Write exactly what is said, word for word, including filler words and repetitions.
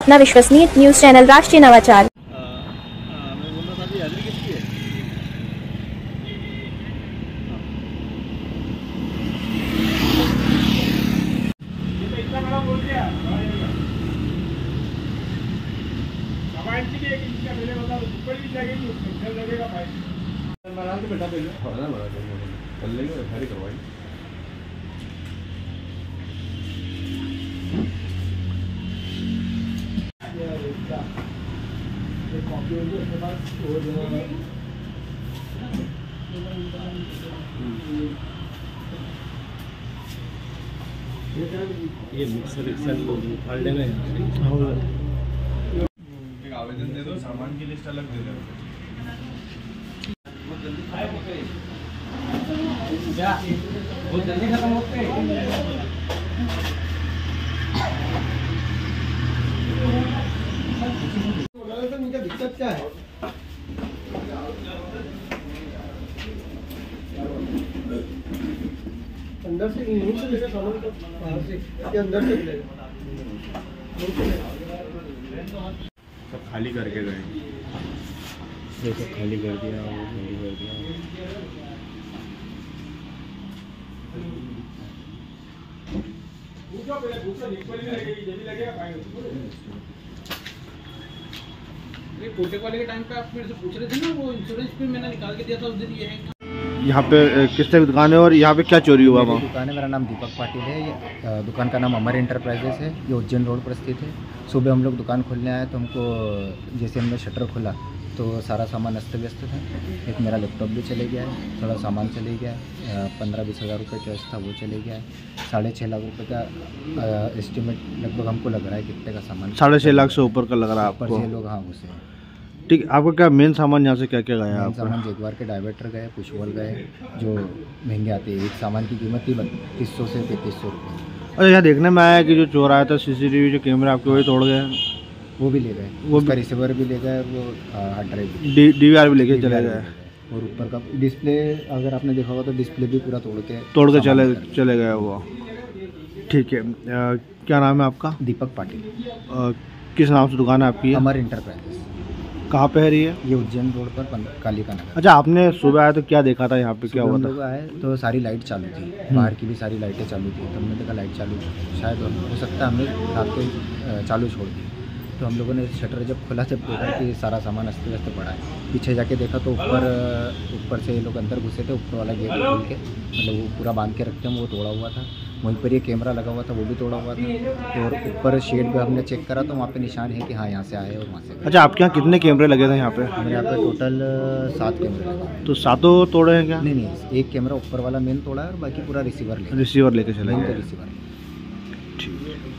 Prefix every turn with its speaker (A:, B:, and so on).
A: अपना विश्वसनीय news channel राष्ट्रीय नवाचार।
B: ये मिक्सर एक्सर फाड़ देना है। एक आवेदन दे दो, सामान की लिस्ट अलग दे दो। बहुत जल्दी क्या बहुत जल्दी खत्म होते हैं। इनका दिक्कत क्या है? अंदर से यहीं से लेकर सामान को बाहर से या अंदर से लेगा
C: सब खाली करके गए।
B: ये सब खाली कर दिया, वो खाली कर दिया।
D: ये कोटेक वाले के टाइम पे आप मेरे से पूछ रहे थे ना, वो इंश्योरेंस भी मैंने निकाल के दिया था उस दिन। ये है
C: यहाँ पे किस तरह की दुकान है और यहाँ पे क्या चोरी हुआ? वहाँ
E: दुकान है, मेरा नाम दीपक पाटिल है। ये दुकान का नाम अमर इंटरप्राइजेस है। ये उज्जैन रोड पर स्थित है। सुबह हम लोग दुकान खोलने आए तो हमको जैसे हमने शटर खोला तो सारा सामान अस्त व्यस्त था। एक मेरा लैपटॉप भी चले गया है, थोड़ा सामान चले गया है, पंद्रह बीस हज़ार रुपये कैश था वो चले गया है। साढ़े छः लाख रुपये का एस्टिमेट लगभग हमको लग रहा है कितने का सामान।
C: साढ़े छः लाख से ऊपर का लग रहा है आपको?
E: छः लोग हाँ घुसे।
C: ठीक है, आपका क्या मेन सामान यहाँ से क्या क्या गया?
E: मेन सामान जगवार के डायवर्टर गए, पुशबॉल गए जो महंगे आते हैं। एक सामान की कीमत थी बत्तीस सौ से तैंतीस सौ रुपये।
C: अरे यहाँ देखने में आया कि जो चोर आया था सीसीटीवी जो कैमरा आपके वही तोड़ गए,
E: वो भी ले गए। वो उसका रिसीवर भी ले गए, वो हार्ड ड्राइव भी,
C: डीवीआर भी लेके चले गए।
E: और ऊपर का डिस्प्ले अगर आपने देखा होगा तो डिस्प्ले भी पूरा तोड़ के
C: तोड़ के चले चले गए वो। ठीक है, क्या नाम है आपका?
E: दीपक पाटिल।
C: किस नाम से दुकान है आपकी?
E: अमर इंटरप्राइजेस।
C: कहाँ पे है रही है?
E: ये उज्जैन रोड पर काली का नगर।
C: अच्छा, आपने सुबह आया तो क्या देखा था यहाँ पे, क्या हुआ था?
E: लोग आए तो सारी लाइट चालू थी, बाहर की भी सारी लाइटें चालू थी। तो हमने देखा लाइट चालू, शायद हो सकता है हमने रात को चालू छोड़ दी। तो हम लोगों ने शटर जब खोला जब देखा कि सारा सामान अस्त व्यस्त पड़ा है। पीछे जाके देखा तो ऊपर ऊपर से ये लोग अंदर घुसे थे, ऊपर वाला गेट खोल के, मतलब वो पूरा बांध के रखते हैं, वो तोड़ा हुआ था। वहीं पर ये कैमरा लगा हुआ था, वो भी तोड़ा हुआ था। और ऊपर शेड पे हमने चेक करा तो वहाँ पे निशान है कि हाँ यहाँ से आए और वहाँ से।
C: अच्छा, आपके यहाँ कितने कैमरे लगे थे यहाँ पे?
E: हमारे यहाँ पे टोटल सात कैमरे लगे।
C: तो सातों तोड़े हैं क्या?
E: नहीं नहीं, एक कैमरा ऊपर वाला मेन तोड़ा है और बाकी पूरा रिसीवर ले
C: रिसीवर लेके चले गए।
E: रिसीवर।
C: ठीक है।